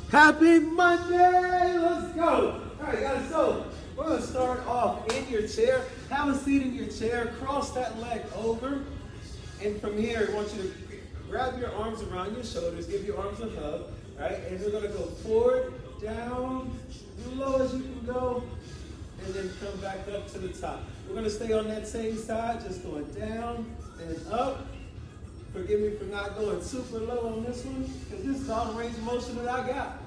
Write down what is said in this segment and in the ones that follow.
Happy Monday! Let's go! All right, guys, so we're going to start off in your chair. Have a seat in your chair. Cross that leg over. And from here, I want you to grab your arms around your shoulders. Give your arms a hug. All right, and we're going to go forward, down, as low as you can go, and then come back up to the top. We're going to stay on that same side, just going down and up. Forgive me for not going super low on this one, because this is all the range of motion that I got.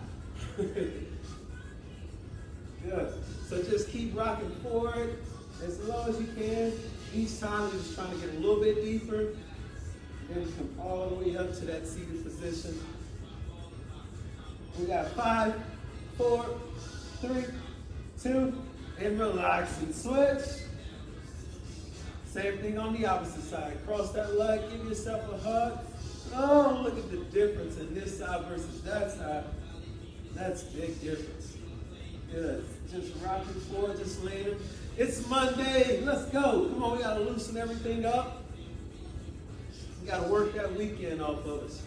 Good. So just keep rocking forward as low as you can. Each time you're just trying to get a little bit deeper. Then come all the way up to that seated position. We got 5, 4, 3, 2, and relax and switch. Same thing on the opposite side. Cross that leg, give yourself a hug. Oh, look at the difference in this side versus that side. That's a big difference. Good. Just rocking forward, just laying. It's Monday. Let's go. Come on, we got to loosen everything up. We got to work that weekend off of us.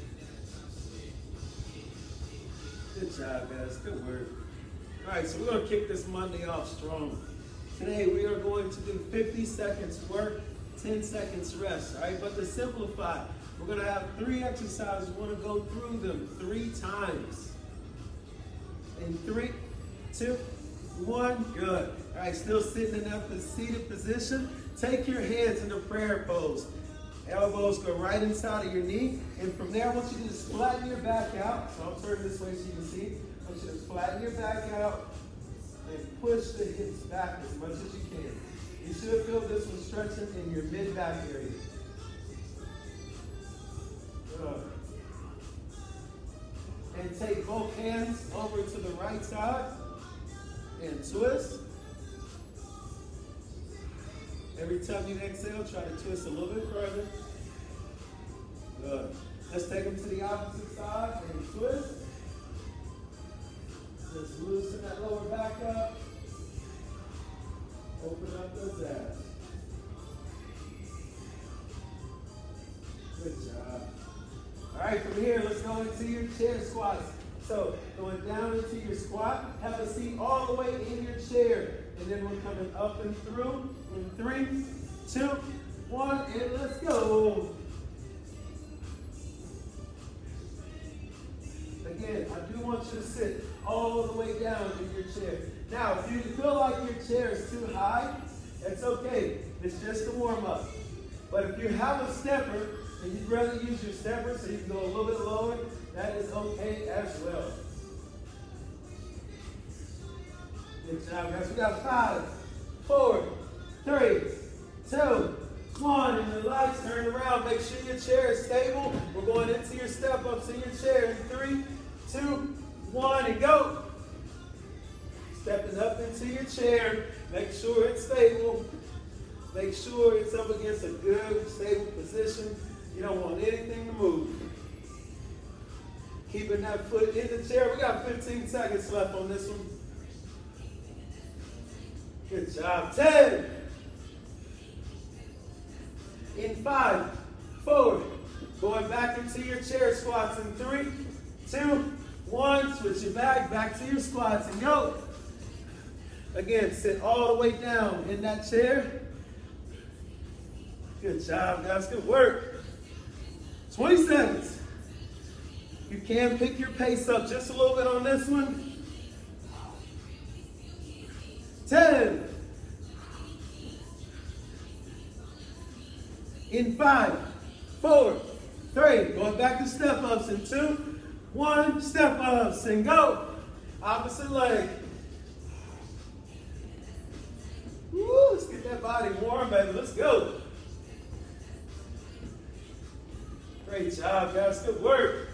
Good job, guys. Good work. All right, so we're going to kick this Monday off strong. Today we are going to do 50 seconds work, 10 seconds rest, all right? But to simplify, we're going to have 3 exercises. We want to go through them 3 times. In 3, 2, 1, good. All right, still sitting in that seated position. Take your hands into prayer pose. Elbows go right inside of your knee. And from there, I want you to just flatten your back out. So I'll turn this way so you can see. I want you to flatten your back out and push the hips back as much as you can. You should feel this one stretching in your mid-back area. Good. And take both hands over to the right side and twist. Every time you exhale, try to twist a little bit further. Good. Let's take them to the opposite side and twist. Just loosen that lower back up. Open up those abs. Good job. All right, from here, let's go into your chair squats. So going down into your squat, have a seat all the way in your chair. And then we're coming up and through in 3, 2, 1, and let's go. Again, I do want you to sit all the way down in your chair. Now, if you feel like your chair is too high, that's okay. It's just a warm-up. But if you have a stepper, and you'd rather use your stepper so you can go a little bit lower, that is okay as well. Good job, guys. We got 5, 4, 3, 2, 1, and relax. Turn around. Make sure your chair is stable. We're going into your step-ups in your chair in 3, 2, 1, and go. Stepping up into your chair. Make sure it's stable. Make sure it's up against a good, stable position. You don't want anything to move. Keeping that foot in the chair. We got 15 seconds left on this one. Good job. 10. In 5, 4. Going back into your chair squats in 3, 2, 1. Switch your back to your squats and go. Again, sit all the way down in that chair. Good job, guys. Good work. 20 seconds. You can pick your pace up just a little bit on this one. 10. In 5, 4, 3. Going back to step-ups in 2, 1. Step-ups and go. Opposite leg. Woo, let's get that body warm, baby. Let's go. Great job, guys. Good work.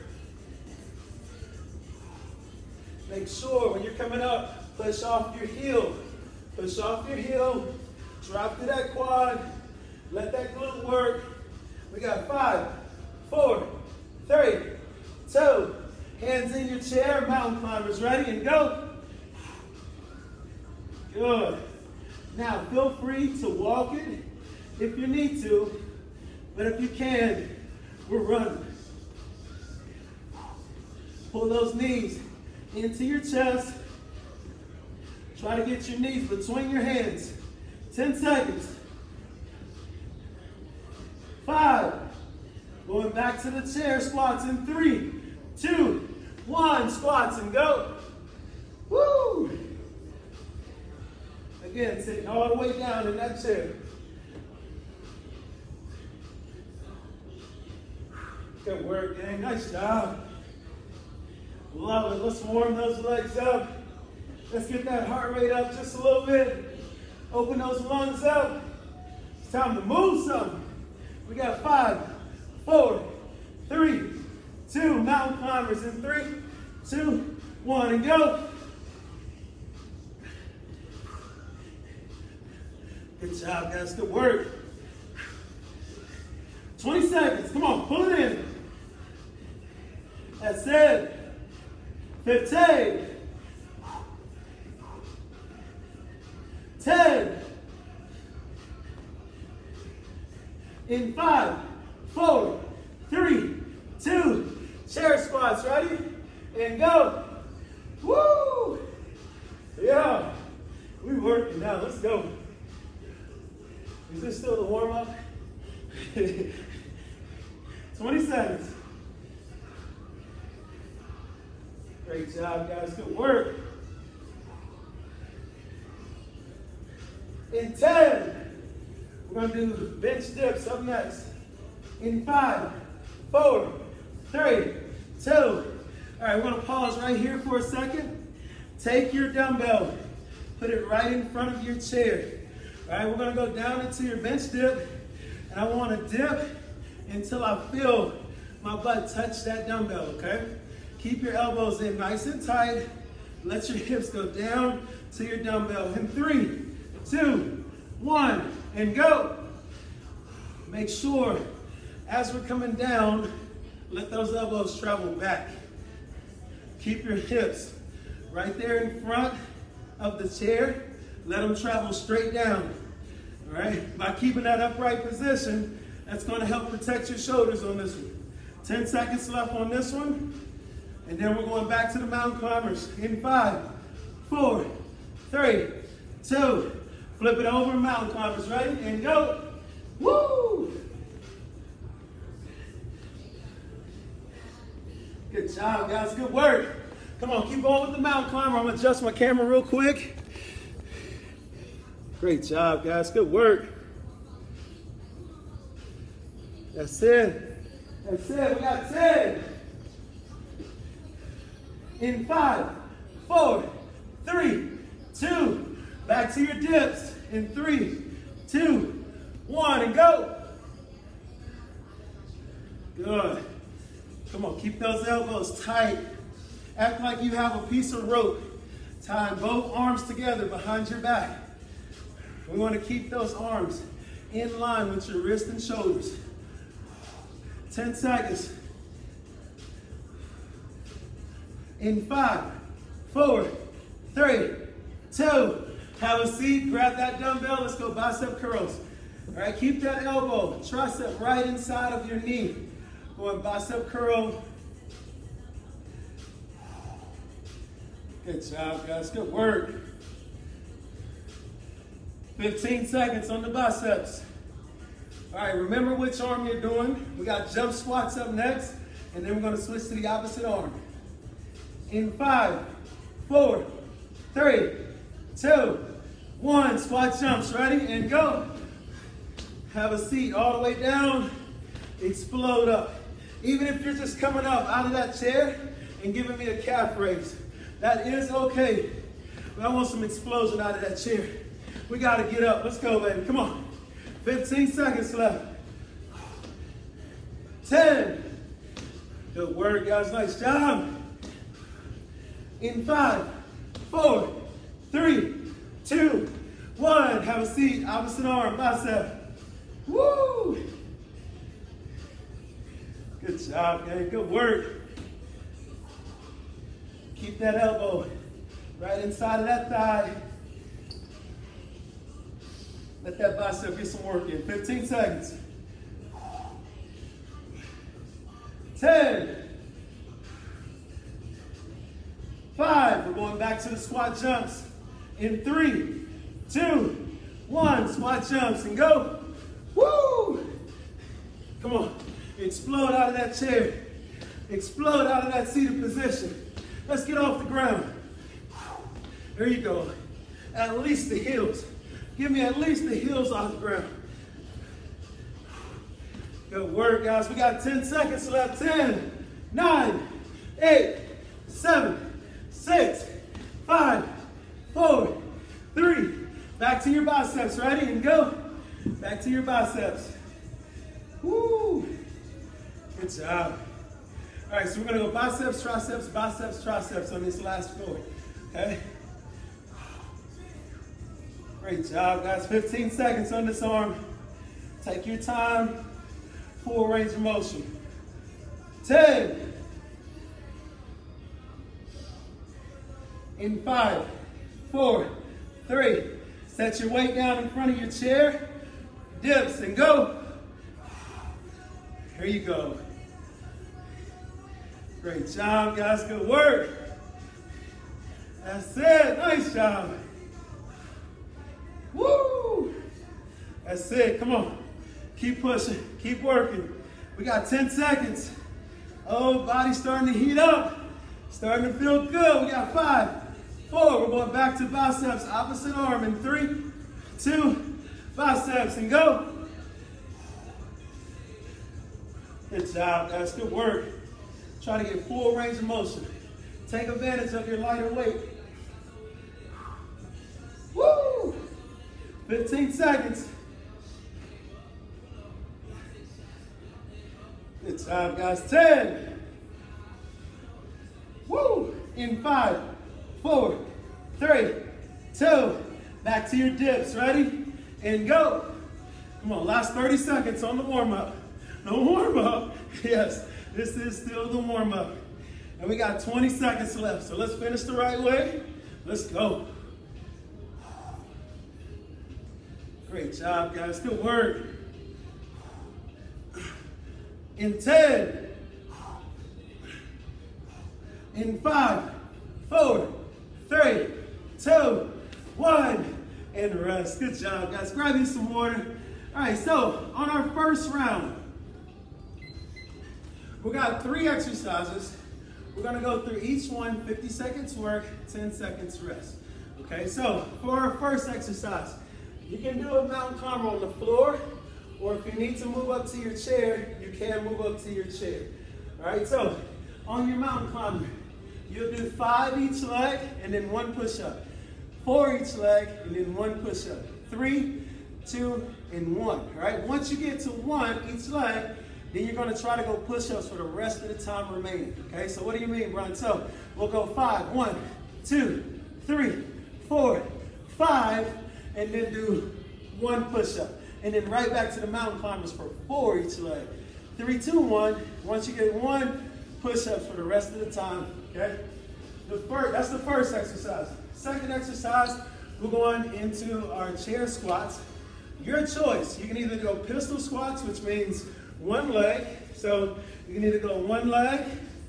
Make sure when you're coming up, push off your heel. Push off your heel. Drop to that quad. Let that glute work. We got 5, 4, 3, 2. Hands in your chair. Mountain climbers ready and go. Good. Now feel free to walk it if you need to, but if you can, we're running. Pull those knees into your chest. Try to get your knees between your hands. 10 seconds. 5. Going back to the chair squats in 3, 2, 1. Squats and go. Woo! Again, sitting all the way down in that chair. Good work, gang. Nice job. Love it. Let's warm those legs up. Let's get that heart rate up just a little bit. Open those lungs up. It's time to move some. We got 5, 4, 3, 2. Mountain climbers in 3, 2, 1, and go. Good job, guys. Good work. 20 seconds. Come on, pull it in. That's it. 15. 10. In 5, 4, 3, 2. Chair squats. Ready? And go. Woo! Yeah. We working now. Let's go. Is this still the warm-up? 20 seconds. Great job, guys. Good work. In 10, we're going to do bench dips up next. In 5, 4, 3, 2. All right, we're going to pause right here for a second. Take your dumbbell. Put it right in front of your chair. All right, we're going to go down into your bench dip. And I want to dip until I feel my butt touch that dumbbell, okay? Keep your elbows in nice and tight. Let your hips go down to your dumbbell. In 3, 2, 1, and go. Make sure, as we're coming down, let those elbows travel back. Keep your hips right there in front of the chair. Let them travel straight down. All right, by keeping that upright position, that's going to help protect your shoulders on this one. 10 seconds left on this one. And then we're going back to the mountain climbers. In 5, 4, 3, 2. Flip it over, mountain climbers. Ready? And go. Woo! Good job, guys. Good work. Come on, keep going with the mountain climber. I'm going to adjust my camera real quick. Great job, guys. Good work. That's it. That's it. We got 10. In 5, 4, 3, 2. Back to your dips. In 3, 2, 1, and go. Good. Come on, keep those elbows tight. Act like you have a piece of rope. Tying both arms together behind your back. We want to keep those arms in line with your wrist and shoulders. 10 seconds. In 5, 4, 3, 2. Have a seat, grab that dumbbell. Let's go bicep curls. All right, keep that elbow, tricep right inside of your knee. Going bicep curl. Good job, guys. Good work. 15 seconds on the biceps. All right, remember which arm you're doing. We got jump squats up next, and then we're going to switch to the opposite arm. In 5, 4, 3, 2, 1. Squat jumps. Ready? And go. Have a seat all the way down. Explode up. Even if you're just coming up out of that chair and giving me a calf raise, that is okay. But I want some explosion out of that chair. We got to get up. Let's go, baby. Come on. 15 seconds left. 10. Good work, guys. Nice job. In 5, 4, 3, 2, 1. Have a seat. Opposite arm. Bicep. Woo! Good job, gang. Good work. Keep that elbow right inside of that thigh. Let that bicep get some work in. 15 seconds. 10. 5. We're going back to the squat jumps. In 3, 2, 1. Squat jumps and go. Woo! Come on. Explode out of that chair. Explode out of that seated position. Let's get off the ground. There you go. At least the heels. Give me at least the heels off the ground. Good work, guys. We got 10 seconds left. 10, 9, 8, 7, 6, 5, 4, 3. Back to your biceps. Ready? And go. Back to your biceps. Woo! Good job. All right, so we're going to go biceps, triceps on this last floor. Okay? Great job, guys. 15 seconds on this arm. Take your time. Full range of motion. 10. In 5, 4, 3. Set your weight down in front of your chair. Dips and go. Here you go. Great job, guys. Good work. That's it. Nice job. Woo! That's it. Come on. Keep pushing. Keep working. We got 10 seconds. Oh, body's starting to heat up. Starting to feel good. We got 5, 4. We're going back to biceps. Opposite arm in 3, 2. Biceps and go. Good job, guys. Good work. Try to get full range of motion. Take advantage of your lighter weight. Woo! 15 seconds. Good job, guys. 10. Woo! In 5, 4, 3, 2. Back to your dips. Ready? And go. Come on, last 30 seconds on the warm-up. The warm-up. Yes, this is still the warm-up. And we got 20 seconds left. So let's finish the right way. Let's go. Great job, guys. Good work. In 10. In 5, 4, 3, 2, 1. And rest. Good job, guys. Grab you some water. All right, so on our first round, we got 3 exercises. We're going to go through each one, 50 seconds work, 10 seconds rest. Okay, so for our first exercise, you can do a mountain climber on the floor, or if you need to move up to your chair, you can move up to your chair. All right, so on your mountain climber, you'll do 5 each leg and then 1 push-up. 4 each leg, and then 1 push-up. 3, 2, and 1. All right, once you get to 1 each leg, then you're going to try to go push-ups for the rest of the time remaining. Okay, so what do you mean, Brian? So we'll go 5. 1, 2, 3, 4, 5, and then do 1 push-up. And then right back to the mountain climbers for 4 each leg. 3, 2, 1. Once you get 1, push-ups for the rest of the time. Okay, that's the first exercise. Second exercise, we're going into our chair squats. Your choice. You can either go pistol squats, which means 1 leg. So you can either go 1 leg,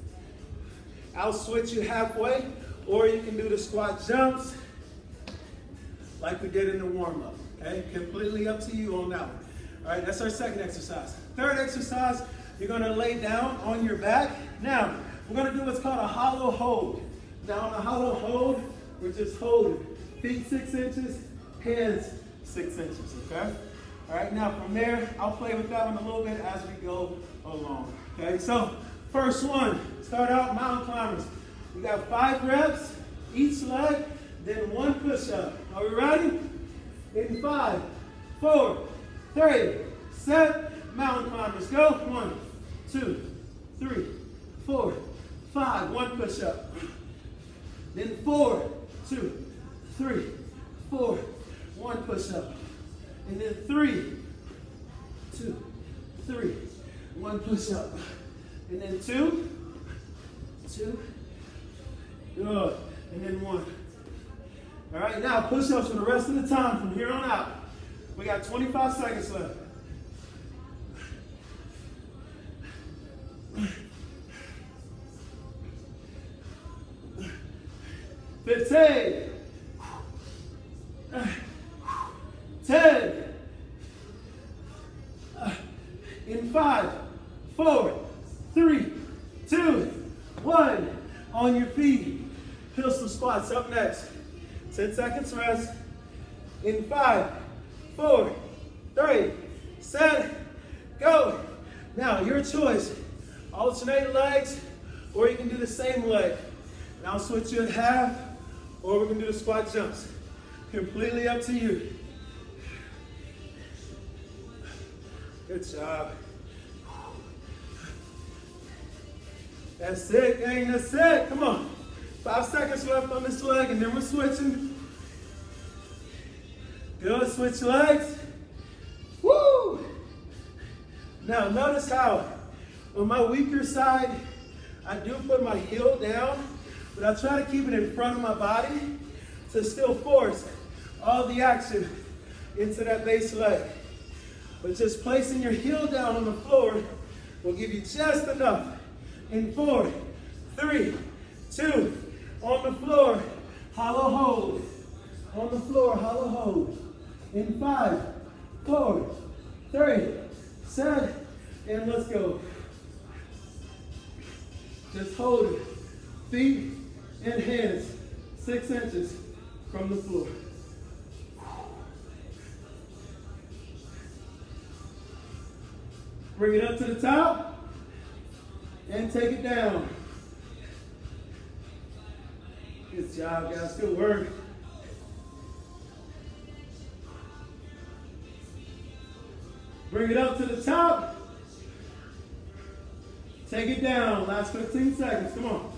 I'll switch you halfway, or you can do the squat jumps like we did in the warm-up. Okay, completely up to you on that one. All right, that's our second exercise. Third exercise, you're gonna lay down on your back. Now, we're gonna do what's called a hollow hold. Now on a hollow hold, we're just holding. Feet 6 inches, hands 6 inches, okay? All right, now from there, I'll play with that one a little bit as we go along. Okay, so first one, start out mountain climbers. We got 5 reps, each leg, then 1 push-up. Are we ready? In 5, 4, 3, set, mountain climbers. Go. 1, 2, 3, 4, 5. 1 push-up. Then 4, 2, 3, 4. 1 push-up. And then 3, 2, 3. 1 push-up. And then 2, 2. Good. And then 1. All right, now push-ups for the rest of the time from here on out. We got 25 seconds left. 15, 10, in 5, 4, 3, 2, 1. On your feet. Pistol squats up next. 10 seconds rest. In 5, 4, 3, set, go. Now, your choice. Alternate legs, or you can do the same leg. And I'll switch you in half, or we can do the squat jumps. Completely up to you. Good job. That's it, gang, that's it. Come on. 5 seconds left on this leg, and then we're switching. Good, switch legs. Woo! Now, notice how on my weaker side, I do put my heel down, but I try to keep it in front of my body to still force all the action into that base leg. But just placing your heel down on the floor will give you just enough. In 4, 3, 2, on the floor, hollow hold. On the floor, hollow hold. In 5, 4, 3, set, and let's go. Just hold it. Feet and hands 6 inches from the floor. Bring it up to the top and take it down. Good job, guys. Good work. Bring it up to the top. Take it down. Last 15 seconds. Come on.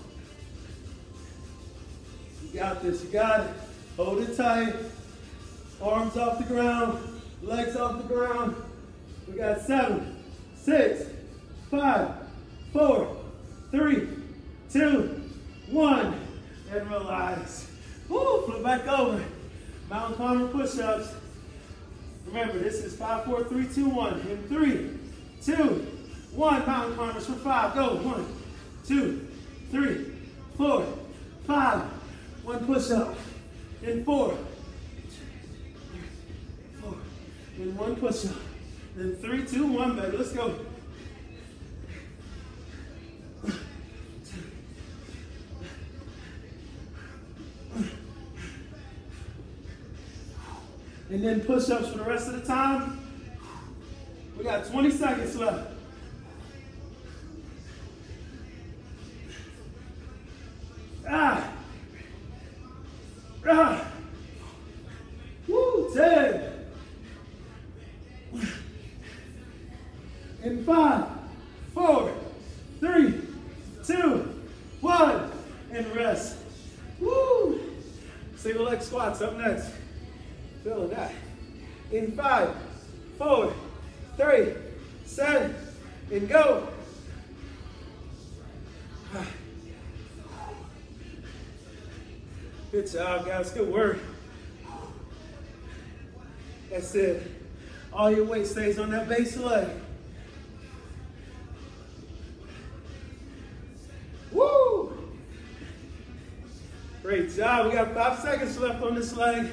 You got this. You got it. Hold it tight. Arms off the ground. Legs off the ground. We got 7, 6, 5, 4, 3, 2, 1. And relax. Woo, flip back over. Mountain climber push-ups. Remember, this is 5, 4, 3, 2, 1. In 3, 2, 1. Mountain climbers for 5. Go. 1, 2, 3, 4, 5. 1 push-up. In 4, 4. In 1 push-up. In 3, 2, 1, baby. Let's go. And then push-ups for the rest of the time. We got 20 seconds left. Woo, 10. In 5, 4, 3, 2, 1, and rest. Woo! Single leg squats up next. Feeling that. In 5, 4, 3, set, and go. Good job, guys. Good work. That's it. All your weight stays on that base leg. Woo! Great job. We got 5 seconds left on this leg.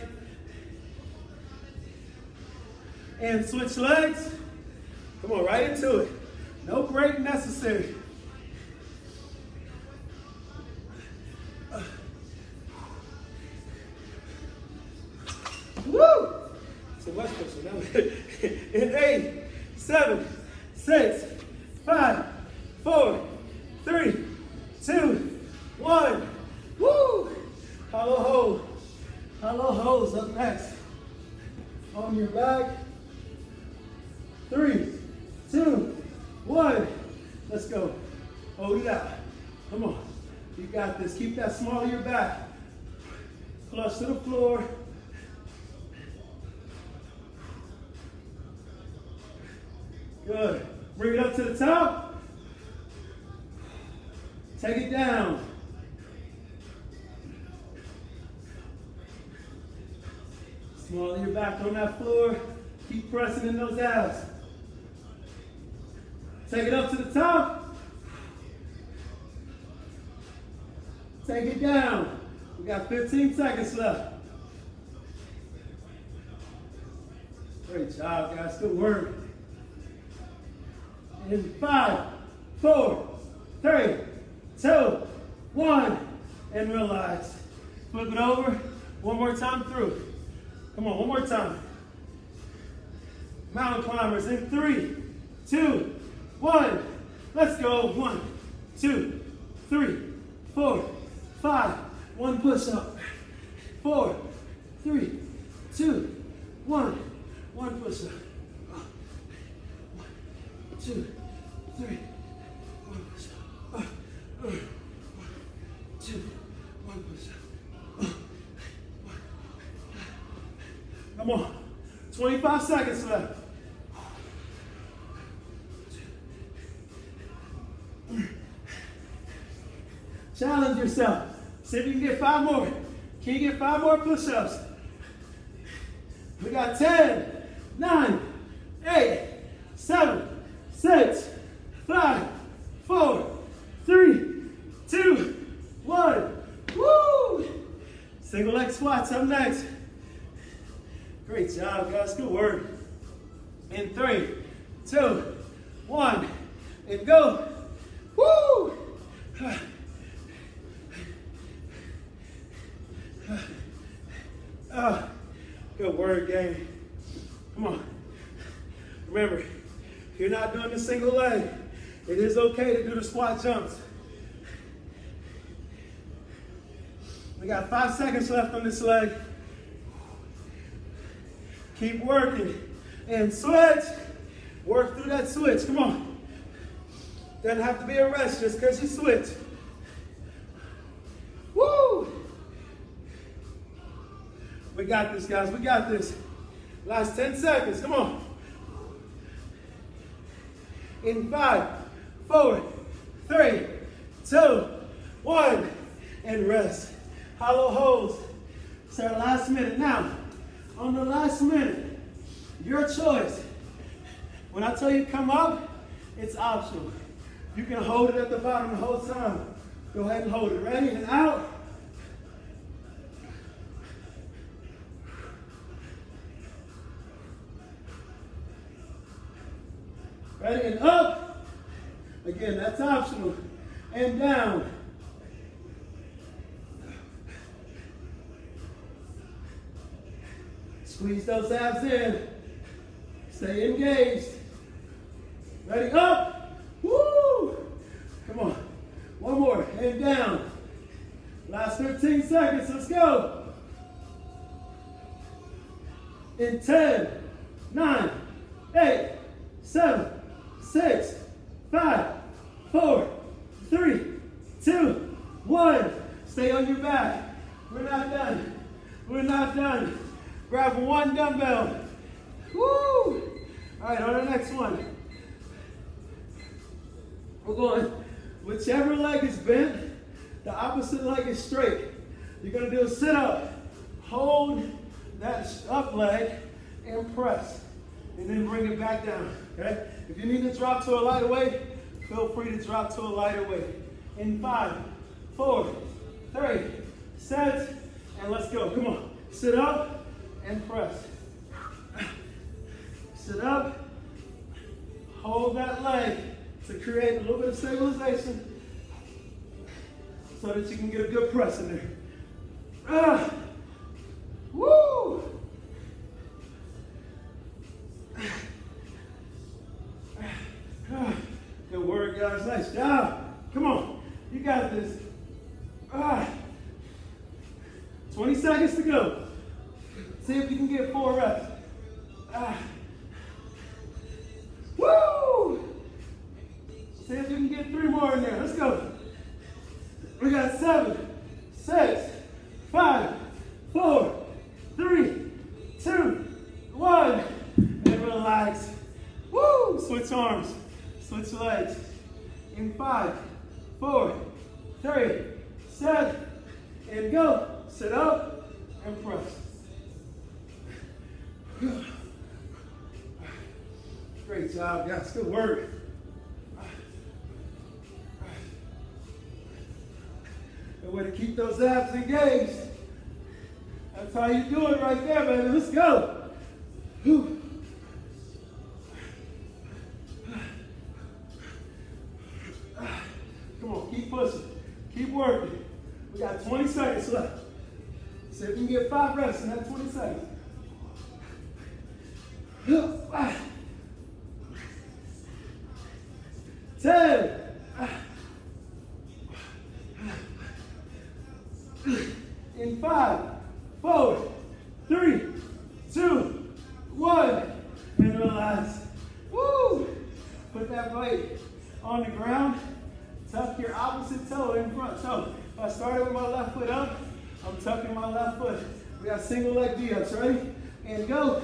And switch legs. Come on, right into it. No break necessary. Woo! So what's this one? In 8, 7, 6, 5, 4, 3, 2, 1. Woo! Hollow hold. Hollow holds up next. On your back. 3, 2, 1. Let's go. Hold it out. Come on. You got this. Keep that small of your back. Flush to the floor. Good. Bring it up to the top. Take it down. Small of your back on that floor. Keep pressing in those abs. Take it up to the top. Take it down. We got 15 seconds left. Great job, guys. Good work. In 5, 4, 3, 2, 1, and relax. Flip it over. One more time through. Come on, one more time. Mountain climbers in 3, 2, 1. Let's go. 1, 2, 3, 4, 5. One push up. 4, 3, 2, 1. One push up. 1, 2, 3. One push up. 1, 2, 1 push up. Come on. 25 seconds left. Challenge yourself. See if you can get 5 more. Can you get 5 more push-ups? We got 10, 9, 8, 7, 6, 5, 4, 3, 2, 1. Woo! Single leg squats up next. Great job, guys. Good work. In 3, 2, 1, and go. Woo! Good work, gang. Come on. Remember, if you're not doing the single leg, it is okay to do the squat jumps. We got 5 seconds left on this leg. Keep working. And switch. Work through that switch. Come on. Doesn't have to be a rest just because you switch. Woo! We got this, guys. We got this. Last 10 seconds. Come on. In 5, 4, 3, 2, 1, and rest. Hollow holds. It's our last minute. Now, on the last minute, your choice. When I tell you come up, it's optional. You can hold it at the bottom the whole time. Go ahead and hold it. Ready and out. Ready and up. Again, that's optional. And down. Squeeze those abs in. Stay engaged. Ready, up. Woo! Come on. One more. And down. Last 15 seconds. Let's go. In 10, 9, 8, 7, 6, 5, 4, 3, 2, 1. Stay on your back. We're not done. We're not done. Grab one dumbbell. Woo! All right, on the next one. We're going, whichever leg is bent, the opposite leg is straight. You're gonna do a sit-up. Hold that up leg and press. And then bring it back down, okay? If you need to drop to a lighter weight, feel free to drop to a lighter weight. In 5, 4, 3, set, and let's go. Come on. Sit up and press. Sit up. Hold that leg to create a little bit of stabilization so that you can get a good press in there. Woo! Good work, guys. Nice job. Come on. You got this. 20 seconds to go. See if you can get 4 reps. Woo! See if you can get 3 more in there. Let's go. We got 7, 6, 5, 4, 3, 2, 1. And relax. Woo! Switch arms. Switch legs. In 5, 4, 3, set, and go. Sit up and press. Great job, guys. Good work. Good Good way to keep those abs engaged. That's how you do it right there, baby. Let's go. Whew. Come on, keep pushing. Keep working. We got 20 seconds left. See if you can get 5 reps in that 20 seconds. 10. In 5, 4, 3, 2, 1, and relax. Woo! Put that weight on the ground. Tuck your opposite toe in front. So if I started with my left foot up, I'm tucking my left foot. We got single leg V-ups. Ready? And go.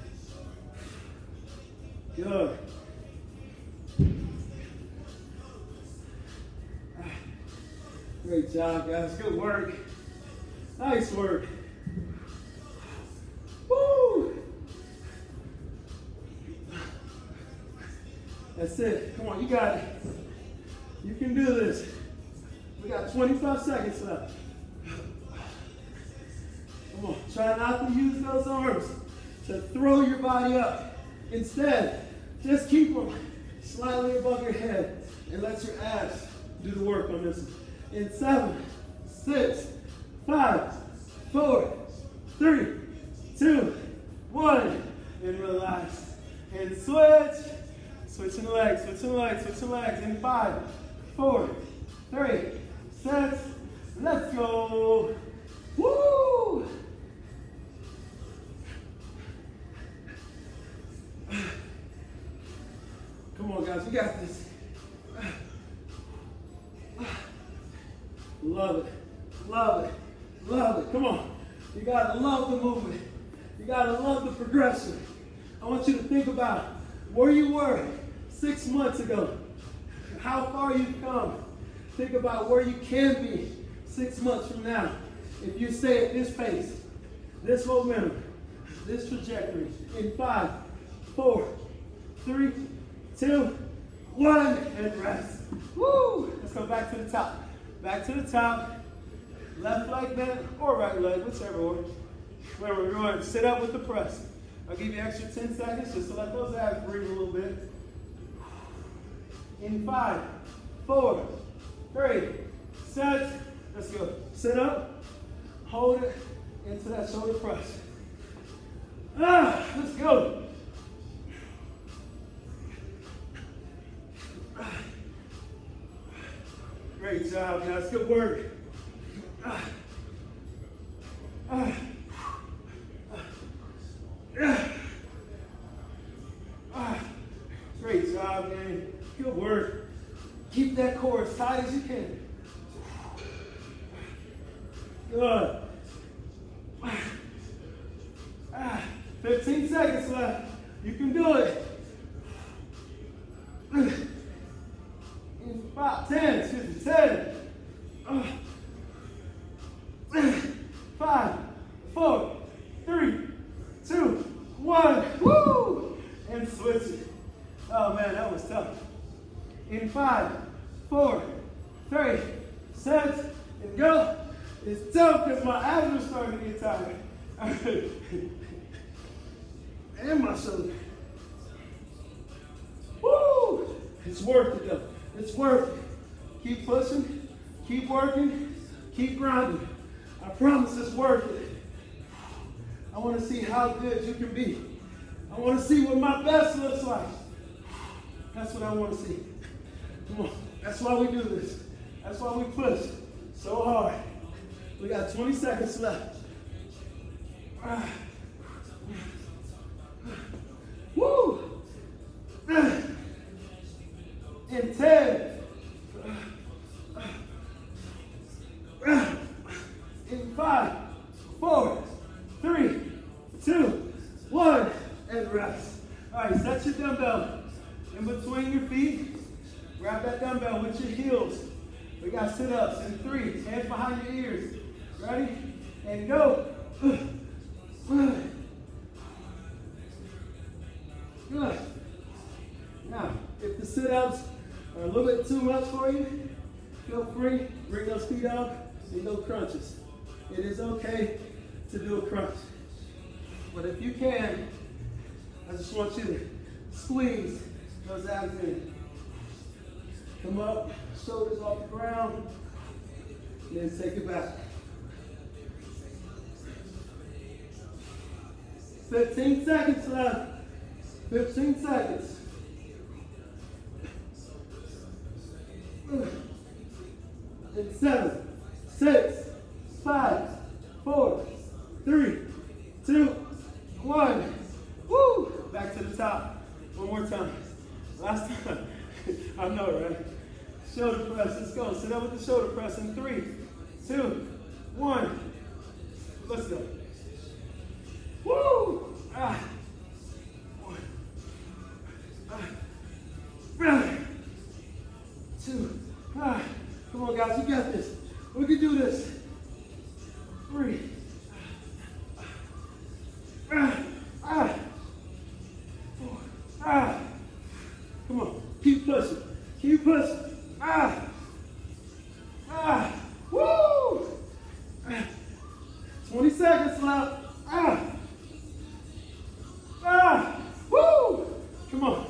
Good. Great job, guys. Good work. Nice work. Woo! That's it. Come on, you got it. You can do this. We got 25 seconds left. Come on, try not to use those arms to throw your body up. Instead, just keep them slightly above your head and let your abs do the work on this one. In 7, 6, 5, 4, 3, 2, 1, and relax. And switch. Switching legs, switching legs, switching legs. In 5, 4, 3, 6, let's go. Woo! Come on, guys, we got this. Love it, love it, love it. Come on. You gotta love the movement. You gotta love the progression. I want you to think about where you were 6 months ago, how far you've come. Think about where you can be 6 months from now. If you stay at this pace, this momentum, this trajectory. In 5, 4, 3, 2, 1, and rest. Woo! Let's go back to the top. Back to the top. Left leg bent or right leg, whichever order. Remember, we're going to sit up with the press. I'll give you extra 10 seconds just to let those abs breathe a little bit. In 5, 4, 3, set. Let's go. Sit up, hold it into that shoulder press. Let's go. Great job, guys. Good work. Great job, man. Good work. Keep that core as tight as you can. Good. 15 seconds left. You can do it. In 10. 5, 4, 3, 2, 1. Woo! And switch it. Oh man, that was tough. In 5, 4, 3, set, and go. It's tough because my abs are starting to get tired. And my shoulder. Woo! It's worth it though. It's worth it. Keep pushing, keep working, keep grinding. I promise it's worth it. I want to see how good you can be. I want to see what my best looks like. That's what I want to see. Come on. That's why we do this. That's why we push so hard. We got 20 seconds left. Woo! In 10. In 5, 4, 3, 2, 1, and rest. All right, set your dumbbell in between your feet. Grab that dumbbell with your heels. We got sit-ups in 3, hands behind your ears. Ready? And go. Good. Now, if the sit-ups are a little bit too much for you, feel free, bring those feet up and go crunches. It is okay to do a crunch. But if you can, I just want you to squeeze those abs in. Come up, shoulders off the ground, and then take it back. 15 seconds left. 15 seconds. And 7, 6, 5, 4, 3, 2, 1. Woo! Back to the top. One more time. Last time. I know, right? Shoulder press. Let's go. Sit up with the shoulder press in 3, 2, 1. Let's go. Woo! Ah. 1. 2. Ah. Come on, guys. You got this. We can do this. 3. Ah. 4. Ah. Come on. Keep pushing. Keep pushing. Ah. Ah. Woo! 20 seconds left. Ah. Ah. Woo! Come on.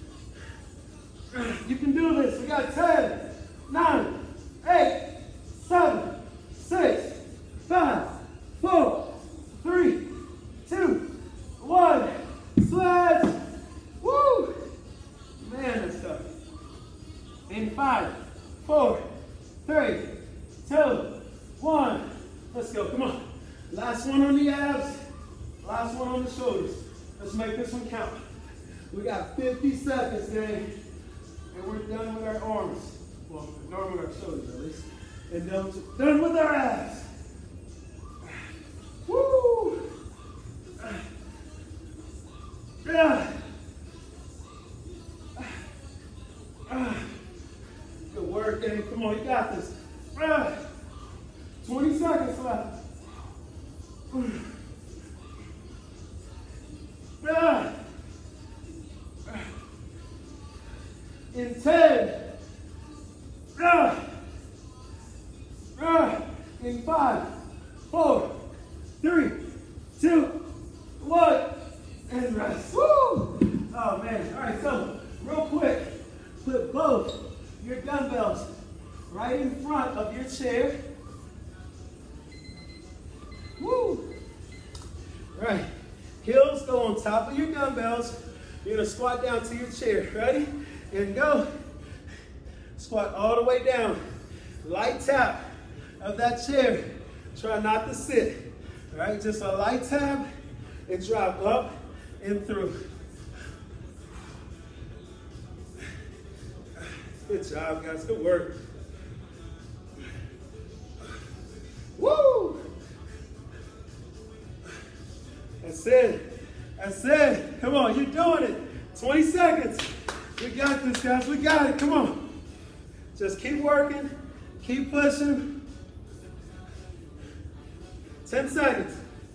You can do this. We got 10, 9, 8, 7, 6, 5, 4, 3, 2, 1. Sledge. Woo! Man, that's tough. In 5, 4, 3, 2, 1. Let's go. Come on. Last one on the abs. Last one on the shoulders. Let's make this one count. We got 50 seconds, gang. And we're done with our arms. Well, done with our shoulders at least. And done with our abs. Woo! Good work, gang. Come on, you got this. 20 seconds left. In 10. In 5, 4, 3, 2, 1. And rest. Woo! Oh man. All right, so real quick, put both your dumbbells right in front of your chair. Woo! Right. Heels go on top of your dumbbells. You're gonna squat down to your chair. Ready? And go. Squat all the way down. Light tap of that chair. Try not to sit. All right, just a light tap and drop up and through. Good job, guys. Good work. Woo! That's it. That's it. Come on, you're doing it. 20 seconds. We got this, guys. We got it. Come on. Just keep working. Keep pushing. 10 seconds.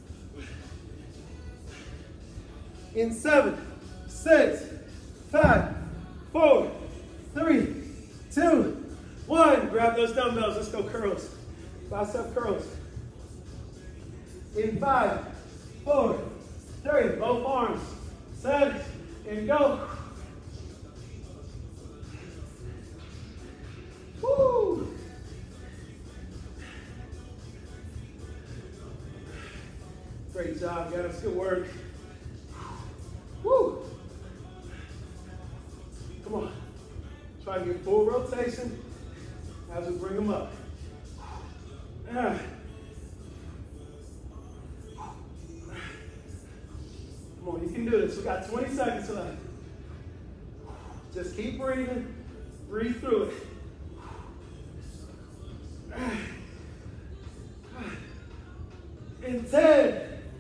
In 7, 6, 5, 4, 3, 2, 1. Grab those dumbbells. Let's go curls. Bicep curls. In 5, 4, 3. Both arms. Set and go. Woo! Great job, guys. Good work. Woo! Come on. Try to get full rotation as we bring them up. Come on, you can do this. We got 20 seconds left. Just keep breathing. Breathe through it. And 10.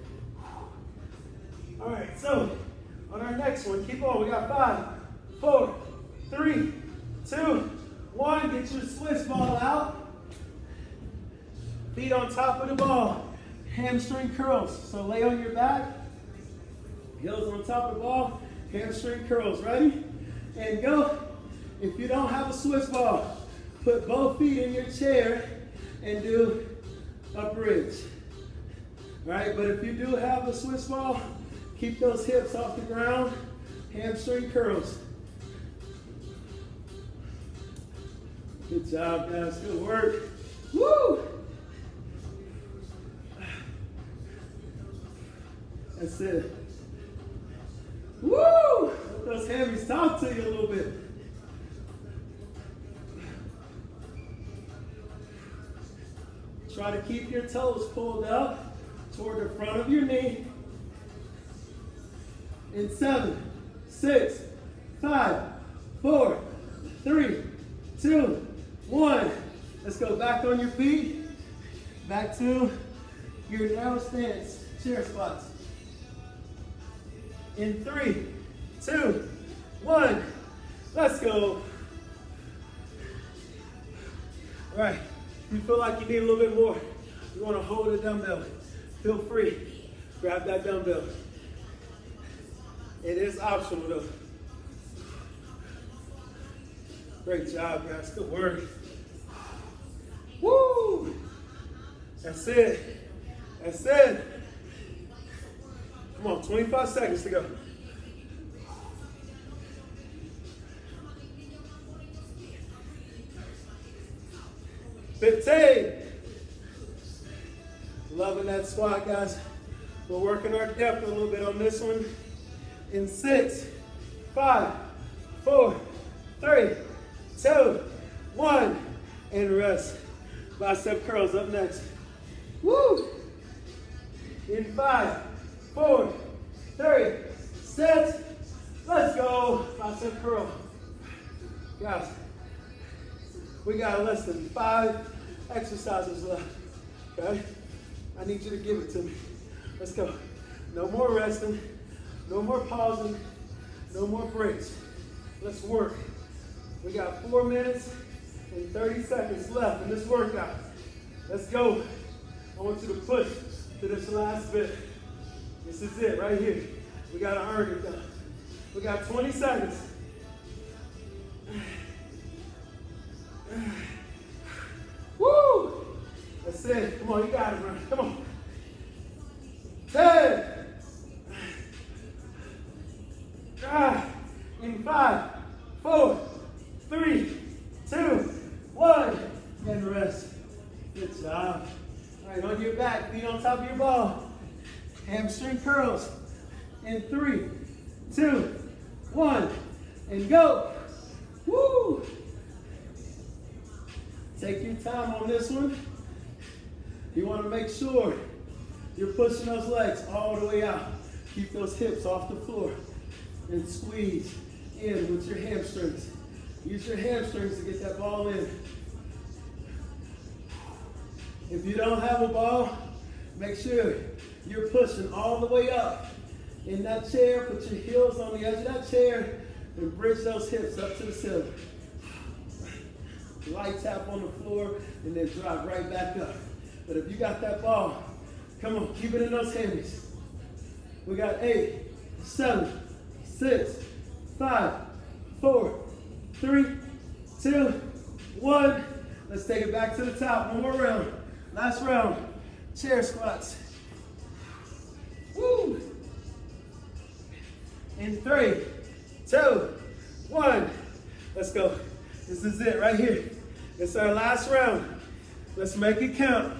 All right, so on our next one, keep on. We got 5, 4, 3, 2, 1. Get your Swiss ball out. Feet on top of the ball. Hamstring curls. So lay on your back. Heels on top of the ball. Hamstring curls. Ready? And go. If you don't have a Swiss ball, put both feet in your chair and do a bridge. All right, but if you do have a Swiss ball, keep those hips off the ground, hamstring curls. Good job, guys, good work. Woo! That's it. Woo! Let those hammies talk to you a little bit. Try to keep your toes pulled up toward the front of your knee. In 7, 6, 5, 4, 3, 2, 1. Let's go back on your feet. Back to your narrow stance, chair squats. In 3, 2, 1. Let's go. All right. If you feel like you need a little bit more, you want to hold a dumbbell, feel free. Grab that dumbbell. It is optional though. Great job, guys. Good work. Woo! That's it. That's it. Come on, 25 seconds to go. Loving that squat, guys. We're working our depth a little bit on this one. In 6, 5, 4, 3, 2, 1, and rest. Bicep curls up next. Woo! In 5, 4, 3, set. Let's go. Bicep curl. Guys, we got less than 5 exercises left, okay? I need you to give it to me. Let's go. No more resting, no more pausing, no more breaks. Let's work. We got 4 minutes and 30 seconds left in this workout. Let's go. I want you to push to this last bit. This is it right here. We gotta earn it though. We got 20 seconds. Woo! That's it. Come on, you got it, bro. Come on. 10. In 5, 4, 3, 2, 1, and rest. Good job. All right, on your back, feet on top of your ball. Hamstring curls. In 3, 2, 1, and go. Woo! Take your time on this one. You want to make sure you're pushing those legs all the way out. Keep those hips off the floor and squeeze in with your hamstrings. Use your hamstrings to get that ball in. If you don't have a ball, make sure you're pushing all the way up. In that chair, put your heels on the edge of that chair and bridge those hips up to the ceiling. Light tap on the floor and then drop right back up. But if you got that ball, come on, keep it in those hammies. We got 8, 7, 6, 5, 4, 3, 2, 1. Let's take it back to the top. One more round. Last round. Chair squats. Woo! In 3, 2, 1. Let's go. This is it right here. It's our last round. Let's make it count.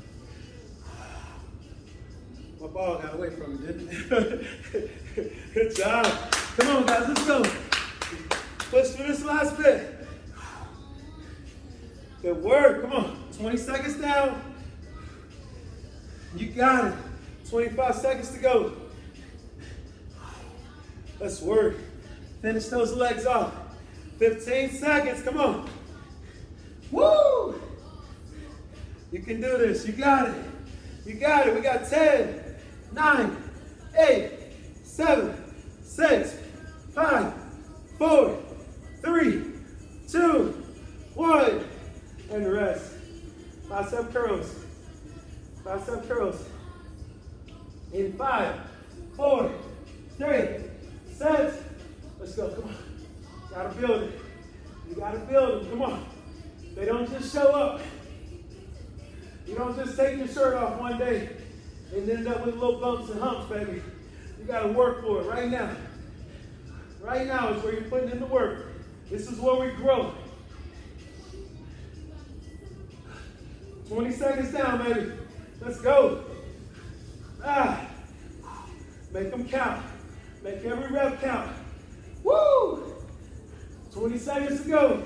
My ball got away from me, didn't it? Good job. Come on, guys, let's go. Push through this last bit. Good work. Come on. 20 seconds down. You got it. 25 seconds to go. Let's work. Finish those legs off. 15 seconds. Come on. Woo! You can do this. You got it. You got it. We got 10, 9, 8, 7, 6, 5, 4, 3, 2, 1. And rest. Bicep curls. Bicep curls. In 5, 4, 3, set. Let's go. Come on. Gotta build it. You gotta build it. Come on. They don't just show up. You don't just take your shirt off one day and end up with little bumps and humps, baby. You gotta work for it right now. Right now is where you're putting in the work. This is where we grow. 20 seconds down, baby. Let's go. Make them count. Make every rep count. Woo! 20 seconds to go.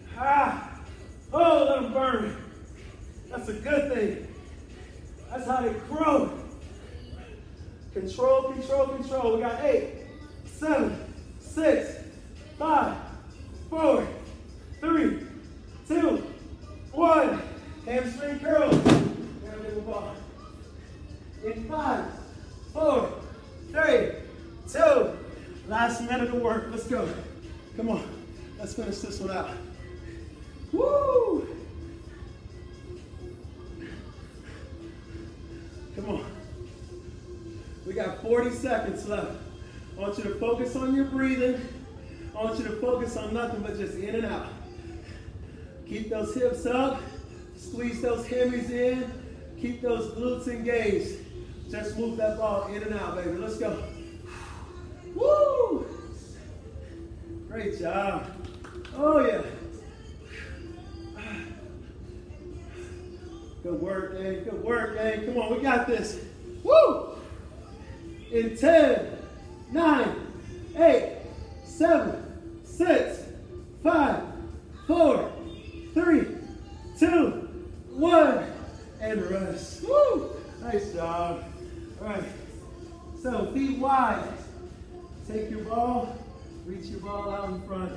Oh, let them burn. That's a good thing. That's how they grow. Control, control, control. We got 8, 7, 6, 5, 4, 3, 2, 1. Hamstring curls. In 5, 4, 3, 2. Last minute of work. Let's go. Come on. Let's finish this one out. Woo! Come on. We got 40 seconds left. I want you to focus on your breathing. I want you to focus on nothing but just in and out. Keep those hips up. Squeeze those hammies in. Keep those glutes engaged. Just move that ball in and out, baby. Let's go. Woo! Great job. Oh, yeah. Good work, gang. Good work, gang. Come on, we got this. Woo! In 10, 9, 8, 7, 6, 5, 4, 3, 2, 1, and rest. Woo! Nice job. All right. So feet wide. Take your ball. Reach your ball out in front.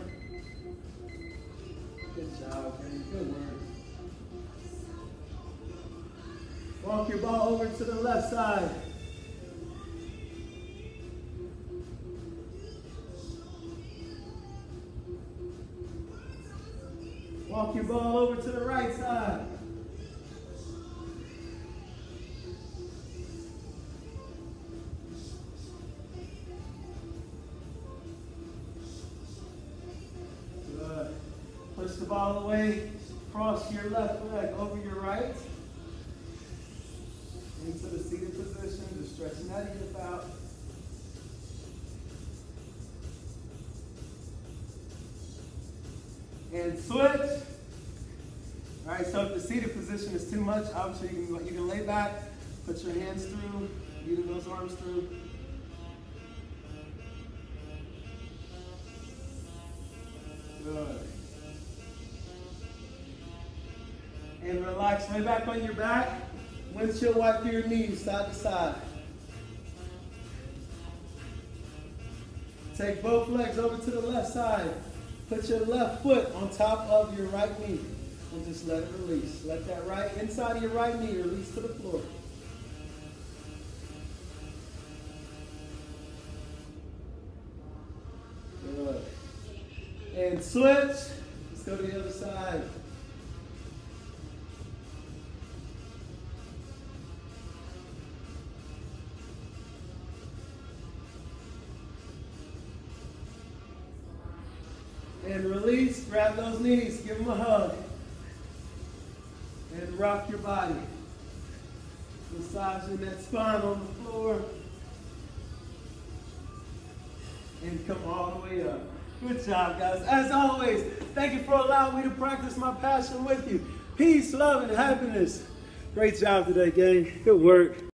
Good job, man. Good work. Walk your ball over to the left side. Walk your ball over to the right side. Good. Push the ball away. Cross your left leg over your right. Into the seated position, just stretching that hip out. And switch. All right, so if the seated position is too much, obviously you can lay back, put your hands through, even those arms through. Good. And relax, lay back on your back. Windshield wipe your knees side to side. Take both legs over to the left side. Put your left foot on top of your right knee and just let it release. Let that right inside of your right knee release to the floor. Good. And switch. Let's go to the other side. And release, grab those knees, give them a hug. And rock your body. Massaging that spine on the floor. And come all the way up. Good job, guys. As always, thank you for allowing me to practice my passion with you. Peace, love, and happiness. Great job today, gang. Good work.